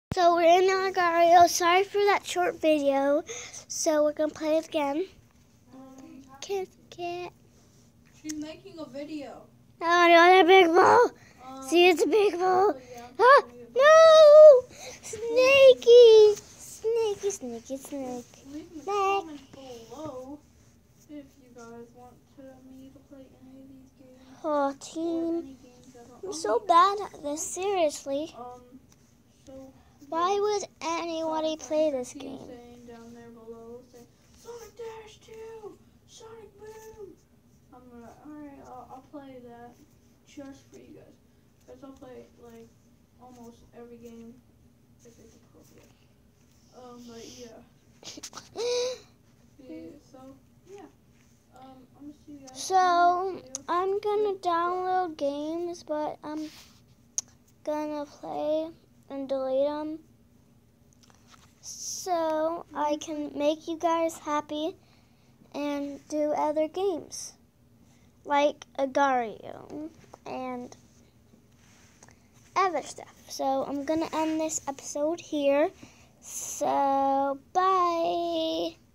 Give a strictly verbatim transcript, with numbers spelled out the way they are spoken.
So we're in Agari.o. Sorry for that short video. So we're gonna play it again. Um, Kiss, kiss. She's making a video. Oh no, that big ball. Um, See, it's a big ball. so yeah, Ah, no! Snakey! Snakey, snakey, snake. leave in the Snake. comments below if you guys want to me to play any of these games. Oh, Or team. any games that are I'm on so the bad app. at this, seriously. Um, so Why yeah. would anybody play this Keep game? saying down there below, say Sonic Dash two, Sonic Boom. I'm gonna, alright, I'll, I'll play that just for you guys. Cause I'll play like almost every game if it's appropriate. Um, but yeah. yeah so yeah. Um, I'm gonna see you guys. So, in the next video. I'm gonna download games, but I'm gonna play and delete them so I can make you guys happy and do other games like Agari.o and other stuff. So I'm gonna end this episode here. So bye.